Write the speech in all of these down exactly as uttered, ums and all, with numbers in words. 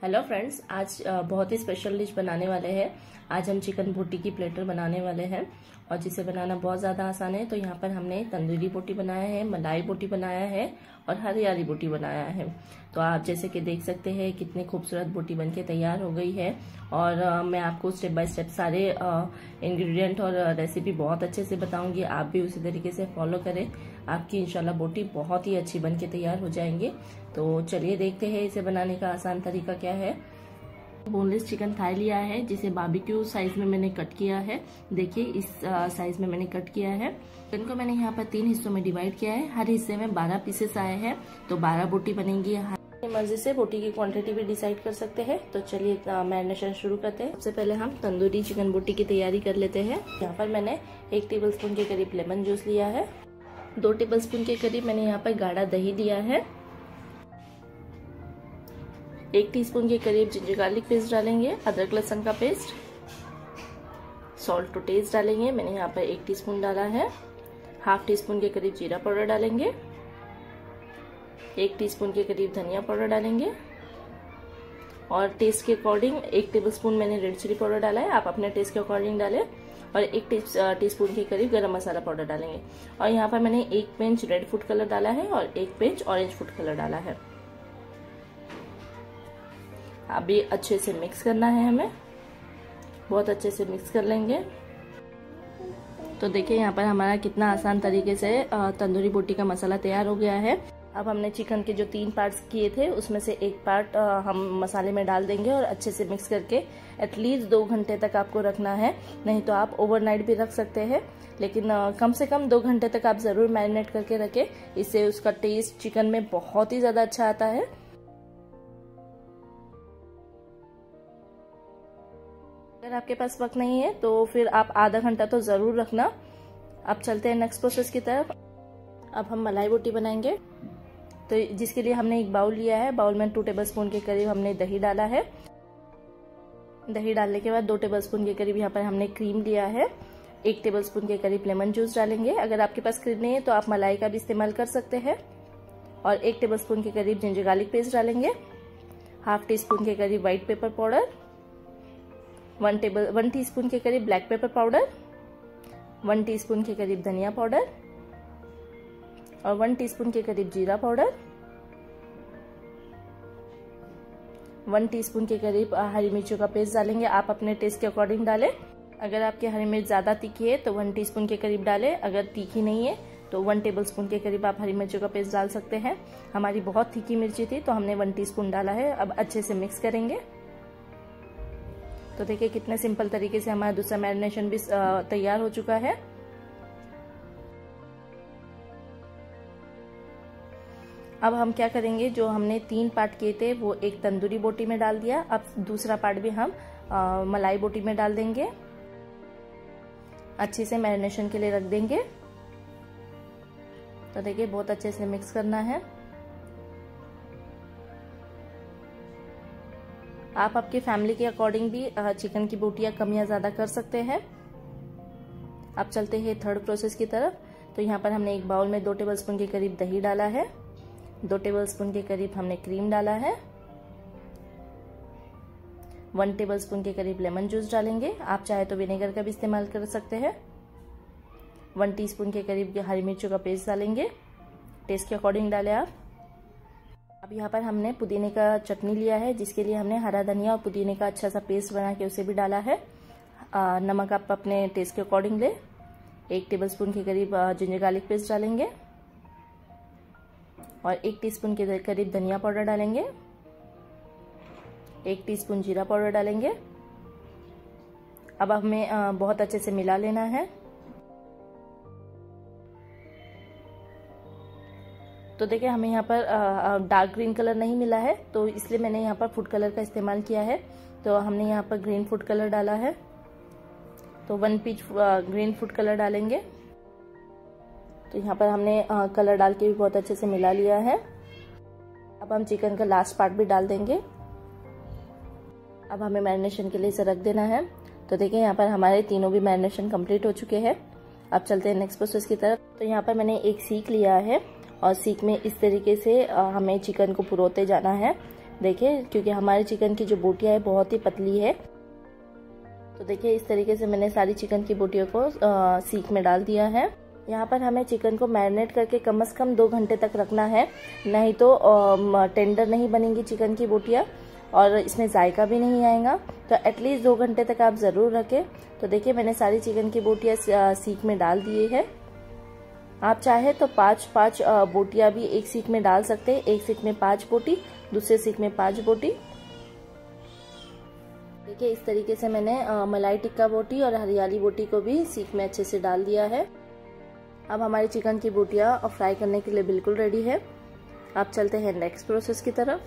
Hello friends, आज बहुत ही special dish बनाने वाले हैं। आज हम चिकन बोटी की प्लेटर बनाने वाले हैं और जिसे बनाना बहुत ज़्यादा आसान है। तो यहाँ पर हमने तंदूरी बोटी बनाया है, मलाई बोटी बनाया है और हरियाली बोटी बनाया है। तो आप जैसे कि देख सकते हैं कितनी खूबसूरत बोटी बनके तैयार हो गई है। और आ, मैं आपको स्टेप बाय स्टेप सारे इंग्रेडिएंट और रेसिपी बहुत अच्छे से बताऊंगी। आप भी उसी तरीके से फॉलो करें, आपकी इंशाल्लाह बोटी बहुत ही अच्छी बनके तैयार हो जाएंगे। तो चलिए देखते हैं इसे बनाने का आसान तरीका क्या है। बोनलेस चिकन थाई लिया है जिसे बारबेक्यू साइज में मैंने कट किया है। देखिए इस साइज में मैंने कट किया है। चिकन को मैंने यहाँ पर तीन हिस्सों में डिवाइड किया है। हर हिस्से में बारह पीसेस आए हैं, तो बारह बोटी बनेंगी। अपनी मर्जी से बोटी की क्वांटिटी भी डिसाइड कर सकते हैं। तो चलिए मैरिनेशन शुरू करते हैं। सबसे पहले हम तंदूरी चिकन बोटी की तैयारी कर लेते हैं। यहाँ पर मैंने एक टेबल स्पून के करीब लेमन जूस लिया है। दो टेबल स्पून के करीब मैंने यहाँ पर गाढ़ा दही लिया है। एक टीस्पून के करीब जिंजर गार्लिक पेस्ट डालेंगे, अदरक लहसुन का पेस्ट, सॉल्ट टू टेस्ट डालेंगे। मैंने यहाँ पर एक टीस्पून डाला है। हाफ टी स्पून के करीब जीरा पाउडर डालेंगे। एक टीस्पून के करीब धनिया पाउडर डालेंगे और टेस्ट के अकॉर्डिंग एक टेबलस्पून मैंने रेड चिली पाउडर डाला है। आप अपने टेस्ट के अकॉर्डिंग डालें। और एक टीस्पून के करीब गरम मसाला पाउडर डालेंगे। और यहाँ पर मैंने एक पिंच रेड फूड कलर डाला है और एक पिंच ऑरेंज फूड कलर डाला है। अभी अच्छे से मिक्स करना है, हमें बहुत अच्छे से मिक्स कर लेंगे। तो देखिए यहाँ पर हमारा कितना आसान तरीके से तंदूरी बोटी का मसाला तैयार हो गया है। अब हमने चिकन के जो तीन पार्ट्स किए थे उसमें से एक पार्ट हम मसाले में डाल देंगे और अच्छे से मिक्स करके एटलीस्ट दो घंटे तक आपको रखना है। नहीं तो आप ओवरनाइट भी रख सकते हैं, लेकिन कम से कम दो घंटे तक आप जरूर मैरिनेट करके रखें। इससे उसका टेस्ट चिकन में बहुत ही ज्यादा अच्छा आता है। अगर आपके पास वक्त नहीं है तो फिर आप आधा घंटा तो जरूर रखना। अब चलते हैं नेक्स्ट प्रोसेस की तरफ। अब हम मलाई बोटी बनाएंगे। तो जिसके लिए हमने एक बाउल लिया है। बाउल में टू टेबलस्पून के करीब हमने दही डाला है। दही डालने के बाद दो टेबलस्पून के करीब यहाँ पर हमने क्रीम लिया है। एक टेबलस्पून के करीब लेमन जूस डालेंगे। अगर आपके पास क्रीम नहीं है तो आप मलाई का भी इस्तेमाल कर सकते हैं। और एक टेबलस्पून के करीब जिंजर गार्लिक पेस्ट डालेंगे। हाफ टी स्पून के करीब white pepper powder, one table one teaspoon के करीब black pepper powder, one teaspoon के करीब धनिया पाउडर और वन टीस्पून के करीब जीरा पाउडर, वन टीस्पून के करीब हरी मिर्चों का पेस्ट डालेंगे। आप अपने टेस्ट के अकॉर्डिंग डालें। अगर आपकी हरी मिर्च ज्यादा तीखी है तो वन टीस्पून के करीब डालें। अगर तीखी नहीं है तो वन टेबलस्पून के करीब आप हरी मिर्चों का पेस्ट डाल सकते हैं। हमारी बहुत तीखी मिर्ची थी तो हमने वन टीस्पून डाला है। अब अच्छे से मिक्स करेंगे। तो देखिए कितने सिंपल तरीके से हमारा दूसरा मैरिनेशन भी तैयार हो चुका है। अब हम क्या करेंगे, जो हमने तीन पार्ट किए थे वो एक तंदूरी बोटी में डाल दिया। अब दूसरा पार्ट भी हम आ, मलाई बोटी में डाल देंगे। अच्छे से मैरिनेशन के लिए रख देंगे। तो देखिए बहुत अच्छे से मिक्स करना है। आप आपकी फैमिली के अकॉर्डिंग भी चिकन की बोटियां कम या ज्यादा कर सकते हैं। अब चलते हैं थर्ड प्रोसेस की तरफ। तो यहाँ पर हमने एक बाउल में दो टेबलस्पून के करीब दही डाला है। दो टेबलस्पून के करीब हमने क्रीम डाला है। वन टेबलस्पून के करीब लेमन जूस डालेंगे। आप चाहे तो विनेगर का भी इस्तेमाल कर सकते हैं। वन टीस्पून के करीब हरी मिर्चों का पेस्ट डालेंगे। टेस्ट के अकॉर्डिंग डालें आप। अब यहाँ पर हमने पुदीने का चटनी लिया है, जिसके लिए हमने हरा धनिया और पुदीने का अच्छा सा पेस्ट बना के उसे भी डाला है। आ, नमक आप अपने टेस्ट के अकॉर्डिंग ले। एक टेबलस्पून के करीब जिंजर गार्लिक पेस्ट डालेंगे और एक टीस्पून के करीब धनिया पाउडर डालेंगे। एक टीस्पून जीरा पाउडर डालेंगे। अब हमें बहुत अच्छे से मिला लेना है। तो देखिए हमें यहाँ पर डार्क ग्रीन कलर नहीं मिला है, तो इसलिए मैंने यहाँ पर फूड कलर का इस्तेमाल किया है। तो हमने यहाँ पर ग्रीन फूड कलर डाला है। तो one pinch green food colour डालेंगे। तो यहाँ पर हमने आ, कलर डाल के भी बहुत अच्छे से मिला लिया है। अब हम चिकन का लास्ट पार्ट भी डाल देंगे। अब हमें मैरिनेशन के लिए इसे रख देना है। तो देखिए यहाँ पर हमारे तीनों भी मैरिनेशन कंप्लीट हो चुके हैं। अब चलते हैं नेक्स्ट प्रोसेस की तरफ। तो यहाँ पर मैंने एक सीख लिया है और सीख में इस तरीके से हमें चिकन को पुरोते जाना है। देखिए, क्योंकि हमारे चिकन की जो बोटियां है बहुत ही पतली है। तो देखिए इस तरीके से मैंने सारी चिकन की बोटियों को आ, सीख में डाल दिया है। यहाँ पर हमें चिकन को मैरिनेट करके कम से कम दो घंटे तक रखना है, नहीं तो आ, टेंडर नहीं बनेंगी चिकन की बोटियां और इसमें जायका भी नहीं आएगा। तो एटलीस्ट दो घंटे तक आप ज़रूर रखें। तो देखिए मैंने सारी चिकन की बोटियां सीख में डाल दिए है। आप चाहे तो पाँच पाँच बोटियां भी एक सीख में डाल सकते हैं। एक सीख में पाँच बोटी, दूसरे सीख में पाँच बोटी। देखिए इस तरीके से मैंने मलाई टिक्का बोटी और हरियाली बोटी को भी सीख में अच्छे से डाल दिया है। अब हमारी चिकन की बोटियां फ्राई करने के लिए बिल्कुल रेडी है। अब चलते हैं नेक्स्ट प्रोसेस की तरफ।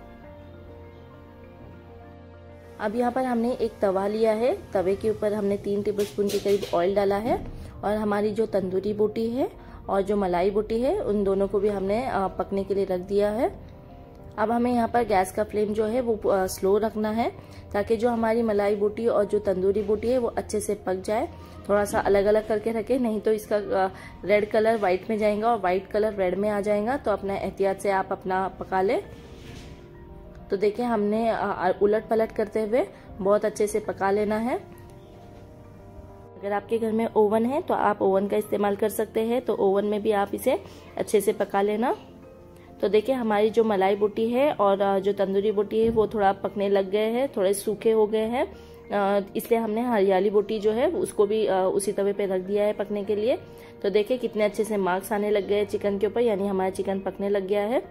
अब यहाँ पर हमने एक तवा लिया है। तवे के ऊपर हमने तीन टेबलस्पून के करीब ऑयल डाला है और हमारी जो तंदूरी बोटी है और जो मलाई बोटी है उन दोनों को भी हमने पकने के लिए रख दिया है। अब हमें यहाँ पर गैस का फ्लेम जो है वो स्लो रखना है ताकि जो हमारी मलाई बोटी और जो तंदूरी बोटी है वो अच्छे से पक जाए। थोड़ा सा अलग अलग करके रखें, नहीं तो इसका रेड कलर वाइट में जाएगा और वाइट कलर रेड में आ जाएगा। तो अपना एहतियात से आप अपना पका ले। तो देखिए हमने उलट पलट करते हुए बहुत अच्छे से पका लेना है। अगर आपके घर में ओवन है तो आप ओवन का इस्तेमाल कर सकते हैं, तो ओवन में भी आप इसे अच्छे से पका लेना। तो देखिए हमारी जो मलाई बोटी है और जो तंदूरी बोटी है वो थोड़ा पकने लग गए हैं, थोड़े सूखे हो गए हैं, इसलिए हमने हरियाली बोटी जो है उसको भी उसी तवे पे रख दिया है पकने के लिए। तो देखिए कितने अच्छे से मार्क्स आने लग गए हैं चिकन के ऊपर, यानी हमारा चिकन पकने लग गया है।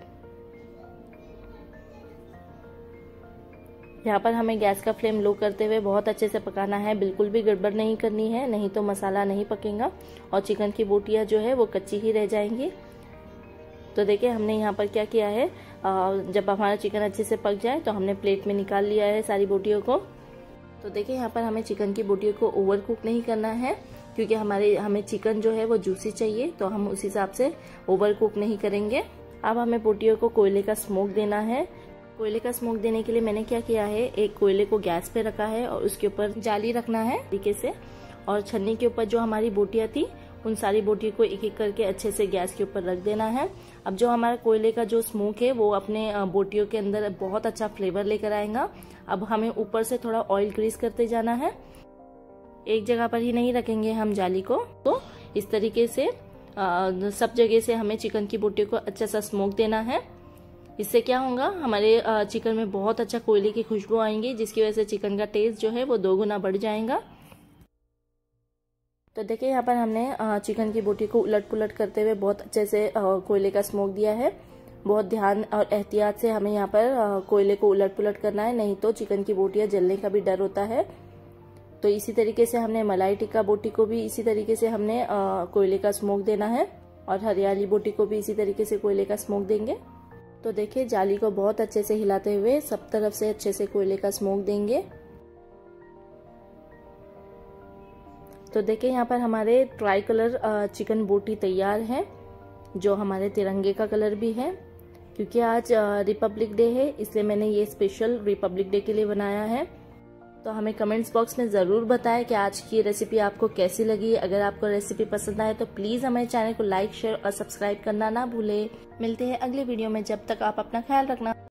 यहाँ पर हमें गैस का फ्लेम लो करते हुए बहुत अच्छे से पकाना है, बिल्कुल भी गड़बड़ नहीं करनी है, नहीं तो मसाला नहीं पकेगा और चिकन की बोटियां जो है वो कच्ची ही रह जाएंगी। तो देखिए हमने यहाँ पर क्या किया है, जब हमारा चिकन अच्छे से पक जाए तो हमने प्लेट में निकाल लिया है सारी बोटियों को। तो देखिए यहाँ पर हमें चिकन की बोटियों को ओवर कुक नहीं करना है, क्योंकि हमारे हमें चिकन जो है वो जूसी चाहिए, तो हम उस हिसाब से ओवर कुक नहीं करेंगे। अब हमें बोटियों को कोयले का स्मोक देना है। कोयले का स्मोक देने के लिए मैंने क्या किया है, एक कोयले को गैस पे रखा है और उसके ऊपर जाली रखना है तरीके से, और छन्नी के ऊपर जो हमारी बोटियां थी उन सारी बोटियों को एक एक करके अच्छे से गैस के ऊपर रख देना है। अब जो हमारा कोयले का जो स्मोक है वो अपने बोटियों के अंदर बहुत अच्छा फ्लेवर लेकर आएगा। अब हमें ऊपर से थोड़ा ऑयल ग्रीस करते जाना है, एक जगह पर ही नहीं रखेंगे हम जाली को। तो इस तरीके से आ, सब जगह से हमें चिकन की बोटियों को अच्छा सा स्मोक देना है। इससे क्या होगा, हमारे चिकन में बहुत अच्छा कोयले की खुशबू आएंगी, जिसकी वजह से चिकन का टेस्ट जो है वो दो गुना बढ़ जाएगा। तो देखिए यहाँ पर हमने चिकन की बोटी को उलट पुलट करते हुए बहुत अच्छे से कोयले का स्मोक दिया है। बहुत ध्यान और एहतियात से हमें यहाँ पर कोयले को उलट पुलट करना है, नहीं तो चिकन की बोटियां जलने का भी डर होता है। तो इसी तरीके से हमने मलाई टिक्का बोटी को भी इसी तरीके से हमने कोयले का स्मोक देना है, और हरियाली बोटी को भी इसी तरीके से कोयले का स्मोक देंगे। तो देखिए जाली को बहुत अच्छे से हिलाते हुए सब तरफ से अच्छे से कोयले का स्मोक देंगे। तो देखिए यहाँ पर हमारे ट्राई कलर चिकन बोटी तैयार है, जो हमारे तिरंगे का कलर भी है। क्योंकि आज रिपब्लिक डे है, इसलिए मैंने ये स्पेशल रिपब्लिक डे के लिए बनाया है। तो हमें कमेंट्स बॉक्स में ज़रूर बताएं कि आज की रेसिपी आपको कैसी लगी। अगर आपको रेसिपी पसंद आए तो प्लीज़ हमारे चैनल को लाइक, शेयर और सब्सक्राइब करना ना भूलें। मिलते हैं अगले वीडियो में, जब तक आप अपना ख्याल रखना।